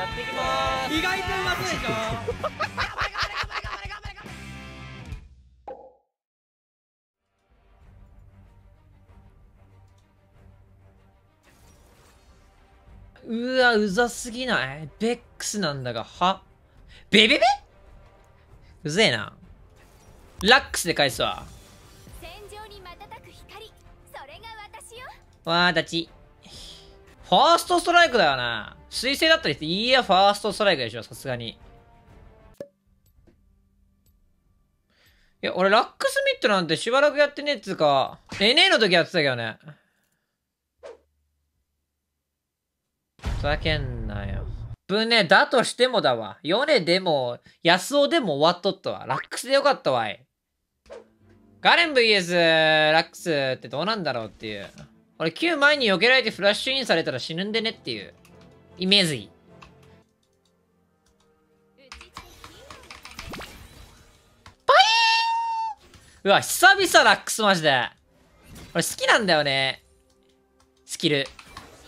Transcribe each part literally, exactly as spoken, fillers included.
やっていきまーす。 意外とうまそうでしょ。 うわ、うざすぎない？ベックスなんだが、はベベベうぜえな。ラックスで返すわ。 戦場に瞬く光、それが私よ。 わー、立ち。ファーストストライクだよな。水星だったりして、いや、ファーストストライクでしょ、さすがに。いや、俺、ラックスミットなんてしばらくやってねえっつうか、エヌエー の時やってたけどね。ふざけんなよ。ぶね、だとしてもだわ。ヨネでも、ヤスオでも終わっとったわ。ラックスでよかったわい。ガレン ブイエス ラックスってどうなんだろうっていう。俺 Q 前に避けられてフラッシュインされたら死ぬんでねっていう。イメージ。パイーンうわ、久々ラックスマジで。俺好きなんだよね。スキル。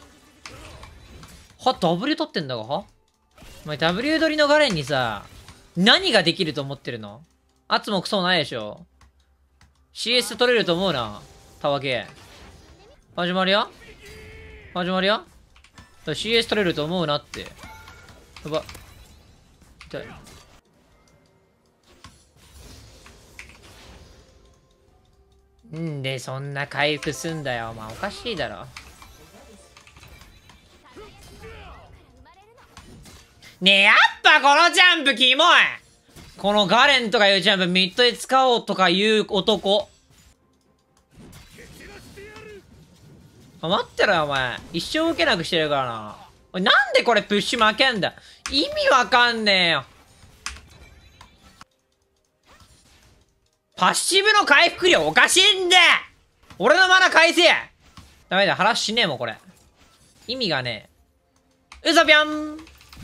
は、W 取ってんだがはお前 W 取りのガレンにさ、何ができると思ってるの？圧もクソないでしょ。シーエス 取れると思うな。たわけ。始まるよ始まるよ シーエス 取れると思うなって。やば。痛い。んでそんな回復すんだよ。お前おかしいだろ。ねえ、やっぱこのジャンプキモい。このガレンとかいうジャンプミッドで使おうとかいう男。あ、待ってろよお前。一生受けなくしてるからな。おい、なんでこれプッシュ負けんだ。意味わかんねえよ。パッシブの回復量おかしいんだ。俺のマナ返せ。ダメだ、話しねえもんこれ。意味がねえ。うそぴょん。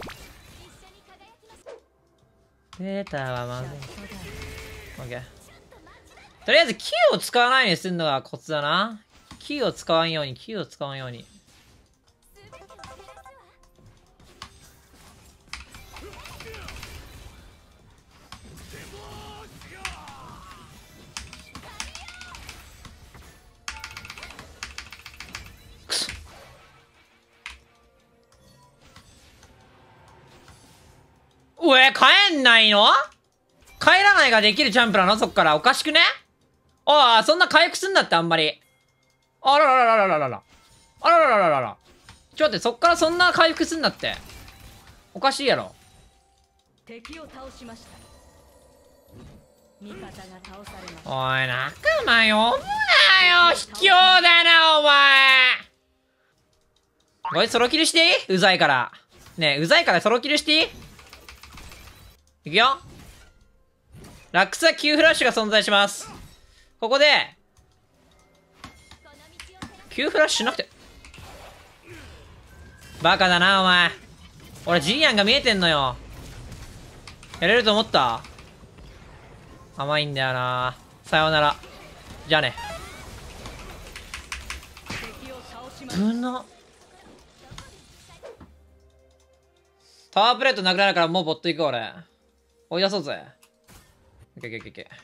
データはまずい。オッケー。とりあえず Q を使わないようにするのがコツだな。Q を使わんように、Q を使わんように。くそ。うえ、帰んないの？帰らないができるジャンプなの？そっから。おかしくね？ああ、そんな回復すんだってあんまり。あらららららららら。あらららららら。ちょっと待って、そっからそんな回復すんだって。おかしいやろ。 敵を倒しました。味方が倒されました。 おい、仲間呼ぶなよ。卑怯だな、お前。こいつソロキルしていい？うざいから。ねえ、うざいからソロキルしていい？いくよ。ラックスは Q フラッシュが存在します。ここで、Q フラッシュしなくて。バカだな、お前。俺、ジリアンが見えてんのよ。やれると思った？甘いんだよな。さようなら。じゃあね。ぶな。タワープレートなくなるからもうボット行く俺。追い出そうぜ。いけいけいけいけ。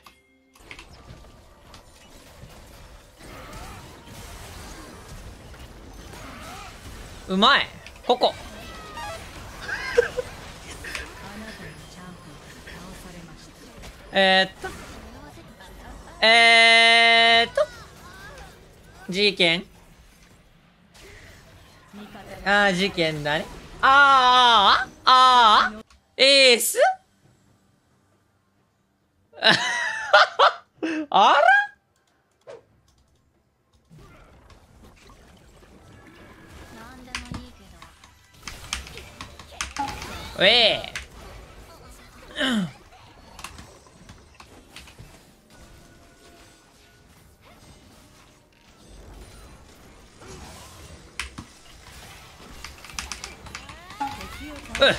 うまいここえー、っとえー、っと事件ああ事件だね。あーあーあーエースあらウェーうっ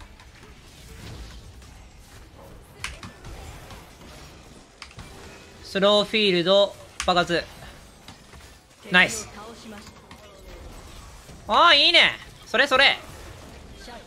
スローフィールド爆発ナイス。ああいいねそれそれ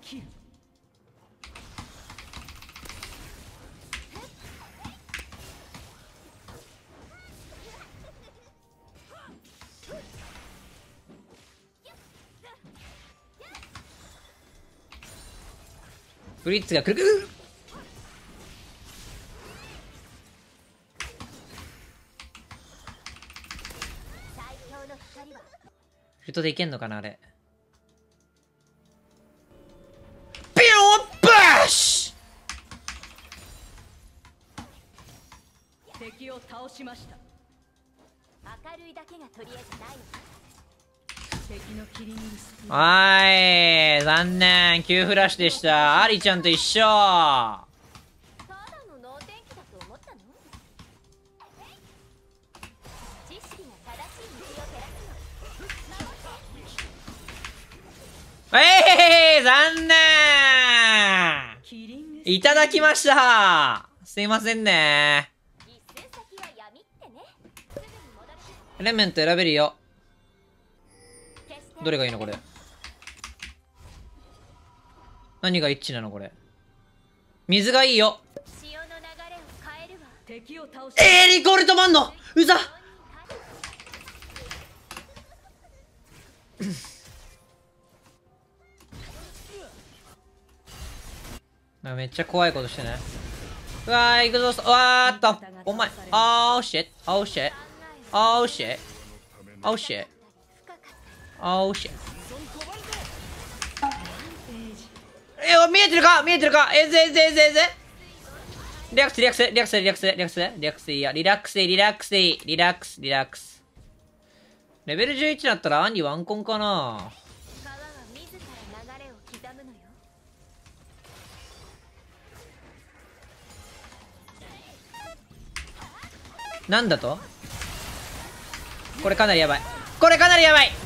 キル。 ブリッツが来る。 最強の光はフルトでいけんのかなあれ。ピヨーバッシュ。 敵を倒しました。 明るいだけが取り柄じゃないの。 敵のキリングスピード。 はーい、残念。急フラッシュでした。アリちゃんと一緒。 ただの能天気だと思ったの？知識が正しい道を照らすの。 えい、残念。 キリングスいただきました。すいませんね。 一寸先は闇ってね。すぐに戻る。 エレメント選べるよ。 決してどれがいいのこれ。何が一致なのこれ。水がいいよ。 潮の流れを変えるわ。 敵を倒しえー、リコール止まんのうざ。なんかめっちゃ怖いことしてね。うわー、行くぞ。うわーっと。お前。あー、シェッ。あー、シェッ。あー、シェッ。あー、シェッ。あー、シェッ。え、見えてるか見えてるかえぜえぜえぜえぜリラックス、リラックス、リラックス、リラックス、リラックス、リラックスいいや。リラックスでいい、リラックスでいい、リラックス、リラックス。レベルじゅういちだったらアンディワンコンかな。 川は自ら流れを刻むのよ。 なんだとこれかなりやばい。これかなりやばい。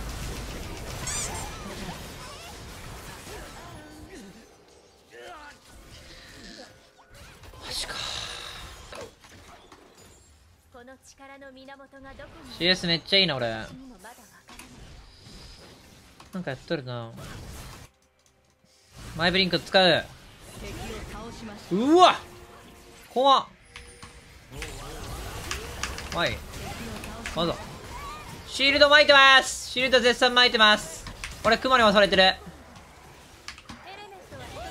マジか。 この力の源がどこにシーエス めっちゃいいな俺。 にもまだわからない。 なんかやっとるな。マイブリンク使う。 敵を倒しました。 うわ怖っ。はい。まだシールド巻いてます。シールド絶賛巻いてます。俺クマに押されてる。 エレメントは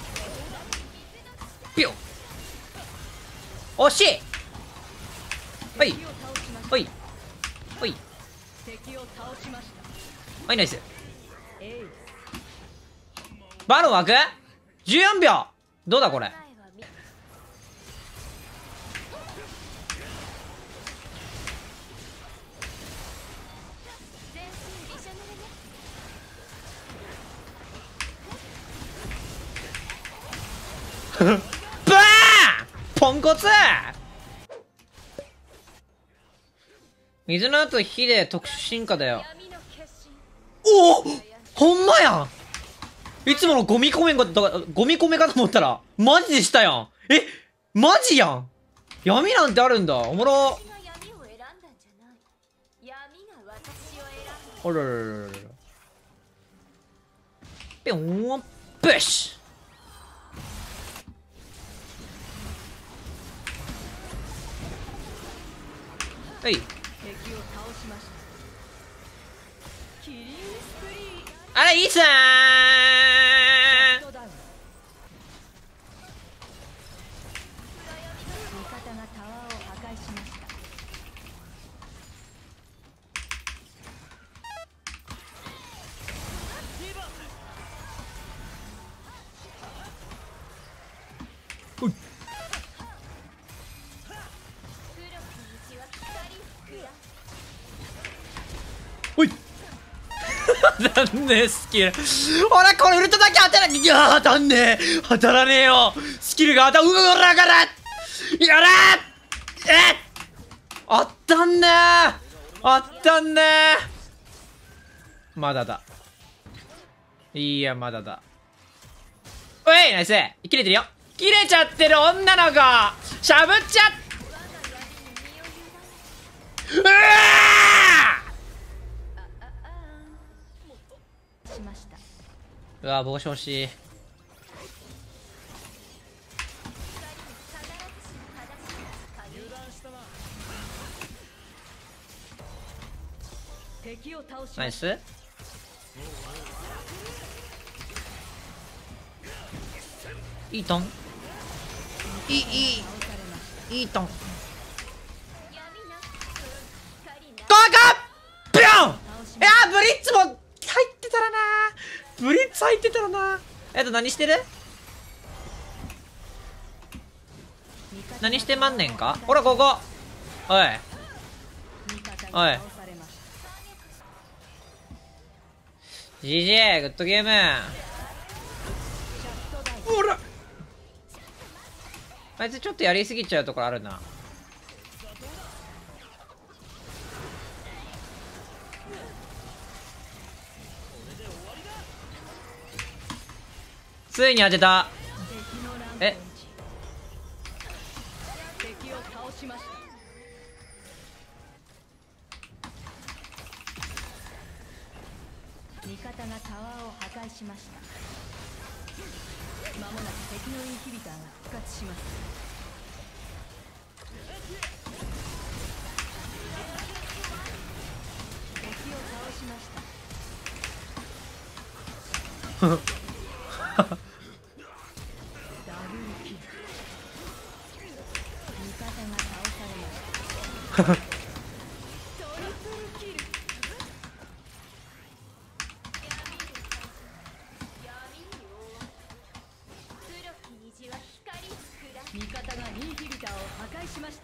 ピョン。惜しい。はい敵を倒しました。 ほいほい敵を倒しました。 はい、ナイス。 エイバロン枠 ?じゅうよん 秒。どうだこれ。 前はみ全身びしょ濡れね。 バーンポンコツ。水の後火で特殊進化だよ。 闇の決心。 おおほんまやん。いつものゴミ込めんかゴミ込めかと思ったらマジでしたやん。えマジやん。闇なんてあるんだ。おもろ。 私が闇を選んだんじゃない。闇が私を選んだ。 あらららららら。ぴょんプッシュ。はい。 敵を倒しました。キリングスプリー。 あらいいさー。 シャットダウン。味方がタワーを破壊しました。 おい残念スキル。俺これウルトだけ当たらいやー当たんねえ当たらねえよ。スキルが当たうらがらやらえ当たんねえ当ったんねえ。まだだ。いやまだだ。おいナイス。切れてるよ。切れちゃってる女の子しゃぶっちゃっうわしました。 ーうわ帽子欲しい。 敵を倒しナイました。 ス。いいトン。いい、いい、 倒されました。 いいトン。 闇な光なゴーゴービョン。 倒しいやーブリッツも入ってたらなー。ブリッツ入ってたらなー。えっと何してる？何してまんねんか。ほらここ。おい味方がおい倒されました。 ジージー グッドゲーム。ほらあいつちょっとやりすぎちゃうところあるな。ついに当てた。 敵のランえ敵を倒しました。味方がタワーを破壊しました。まもなく敵のインヒビターが復活します。敵を倒しました。ダブルキル。味方が倒されました。トリプルキル。 黒き虹は光くら味方がインヒビターを破壊しました。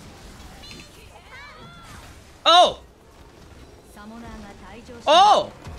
おうサモナーが退場しました。 おう